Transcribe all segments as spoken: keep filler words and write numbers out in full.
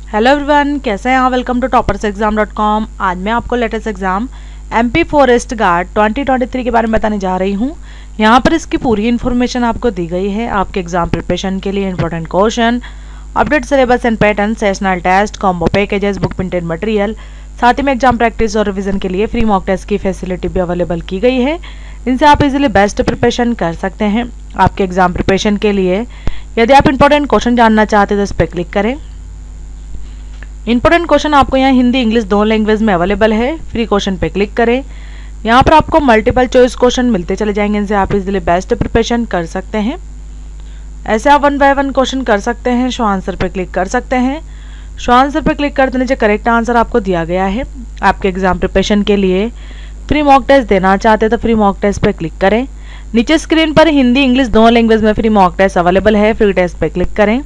Hello everyone, कैसे हैं आप। Welcome to toppers exam dot com. आज मैं आपको latest exam MP forest guard twenty twenty three के बारे में बताने जा रही हूं। यहां पर इसकी पूरी इन्फॉर्मेशन आपको दी गई है। आपके एग्जाम प्रिपरेशन के लिए important question, update syllabus and pattern, sessional test, combo packages, book printed material, साथ ही में एग्जाम प्रैक्टिस और रिवीजन के लिए फ्री मॉक टेस्ट की फैसिलिटी भी अवेलेबल की गई है। इनसे आप इजीली बेस्ट प्रिपरेशन कर सकते हैं। आपके एग्जाम प्रिपरेशन के लिए यदि आप इंपॉर्टेंट क्वेश्चन जानना चाहते हैं तो इस पर क्लिक करें। इंपॉर्टेंट क्वेश्चन आपको यहाँ हिंदी इंग्लिश दोनों लैंग्वेज में अवेलेबल है। फ्री क्वेश्चन पे क्लिक करें। यहाँ पर आपको मल्टीपल चॉइस क्वेश्चन मिलते चले जाएंगे। इनसे आप इजीली बेस्ट प्रिपरेशन कर सकते हैं। ऐसे आप वन बाय वन क्वेश्चन कर सकते हैं। शो आंसर पे क्लिक कर सकते हैं। शो आंसर पे क्लिक करते नीचे करेक्ट आंसर आपको दिया गया है। आपके एग्जाम प्रिपरेशन के लिए फ्री मॉक टेस्ट देना चाहते हैं तो फ्री मॉक टेस्ट पे क्लिक करें। नीचे स्क्रीन पर हिंदी इंग्लिश दोनों लैंग्वेज में फ्री मॉक टेस्ट अवेलेबल है। फ्री टेस्ट पे क्लिक करें।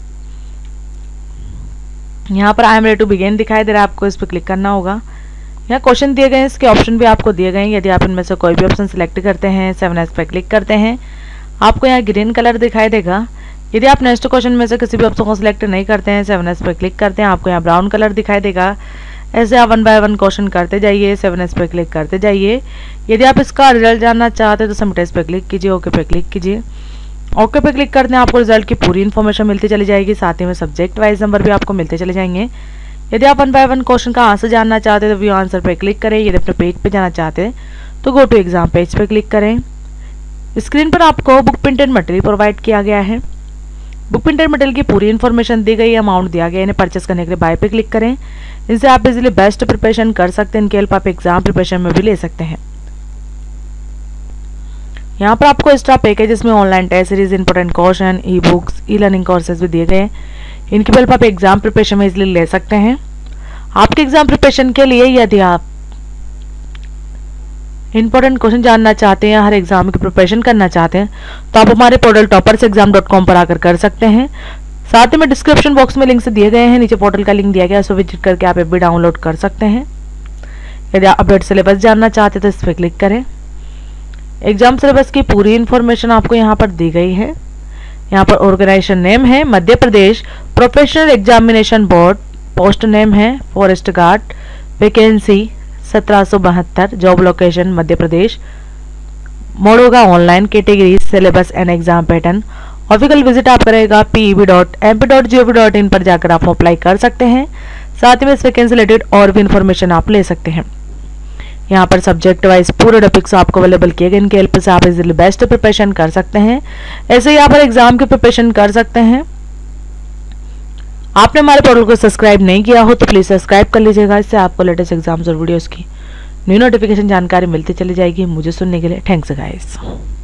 यहाँ पर I am ready to begin दिखाई दे रहा है, आपको इस पर क्लिक करना होगा। यहाँ क्वेश्चन दिए गए हैं, इसके ऑप्शन भी आपको दिए गए हैं। यदि आप इनमें से कोई भी ऑप्शन सिलेक्ट करते हैं, सेवन एस पे क्लिक करते हैं, आपको यहाँ ग्रीन कलर दिखाई देगा। यदि आप नेक्स्ट क्वेश्चन में से किसी भी ऑप्शन को सिलेक्ट नहीं करते हैं, सेवन एस पे क्लिक करते हैं, आपको यहाँ ब्राउन कलर दिखाई देगा। ऐसे आप वन बाय वन क्वेश्चन करते जाइए, सेवन एस पे क्लिक करते जाइए। यदि आप इसका रिजल्ट जानना चाहते हैं तो सबमिट पे क्लिक कीजिए, ओके पे क्लिक कीजिए। ओके पे क्लिक करते हैं, आपको रिजल्ट की पूरी इन्फॉर्मेशन मिलती चली जाएगी। साथ ही में सब्जेक्ट वाइज नंबर भी आपको मिलते चले जाएंगे। यदि आप वन बाय वन क्वेश्चन का आंसर जानना चाहते हैं तो व्यू आंसर पे क्लिक करें। यदि अपने पेज पे जाना चाहते हैं तो गो टू एग्जाम पेज पे क्लिक करें। स्क्रीन पर आपको बुक प्रिंटेड मटेरियल प्रोवाइड किया गया है। बुक प्रिंटेड मटेरियल की पूरी इन्फॉर्मेशन दी गई, अमाउंट दिया गया। इन्हें परचेस करने के लिए बाय पे क्लिक करें। इनसे आप इजीली बेस्ट प्रिपरेशन कर सकते हैं। इनके हेल्प आप एग्जाम प्रिपरेशन में भी ले सकते हैं। यहाँ पर आपको एक्स्ट्रा पैकेजेस में online test series, important question, e books, e learning courses भी दिए गए। इनकी हेल्प आप एग्जाम प्रिपरेशन में इजीली ले सकते हैं। आपके एग्जाम प्रिपरेशन के लिए यदि आप इंपॉर्टेंट क्वेश्चन जानना चाहते हैं, हर एग्जाम की प्रिपरेशन करना चाहते हैं तो आप हमारे portal toppers exam dot com पर आकर कर सकते हैं। साथ ही में डिस्क्रिप्शन बॉक्स में लिंक से दिए गए हैं, नीचे पोर्टल का लिंक दिया गया है, सो विजिट करके आप भी डाउनलोड कर सकते हैं। यदि आप अपडेट सिलेबस जानना चाहते हैं तो इस पर क्लिक करें। एग्जाम सिलेबस की पूरी इन्फॉर्मेशन आपको यहाँ पर दी गई है। यहाँ पर ऑर्गेनाइजेशन नेम है Madhya Pradesh professional examination board, post name है फॉरेस्ट गार्ड, वैकेंसी सत्रह सौ बहत्तर, job location Madhya Pradesh, mode होगा online, category syllabus and exam pattern. Official visit आप करेगा P E B dot M P dot G O V dot in पर जाकर आप अप्लाई कर सकते हैं। साथ ही में इस वैकेंसी रिलेटेड और भी इन्फॉर्मेशन आप ले सकते हैं। यहाँ पर सब्जेक्ट वाइज पूरे टॉपिक्स आपको अवेलेबल किए गए। इनके हेल्प से आप इजीली बेस्ट प्रिपरेशन कर सकते हैं। ऐसे ही यहाँ पर एग्जाम की प्रिपरेशन कर सकते हैं। आपने हमारे पोर्टल को सब्सक्राइब नहीं किया हो तो प्लीज सब्सक्राइब कर लीजिएगा। इससे आपको लेटेस्ट एग्जाम्स और वीडियोस की न्यू नोटिफिकेशन जानकारी मिलती चली जाएगी। मुझे सुनने के लिए थैंक्स गाइस।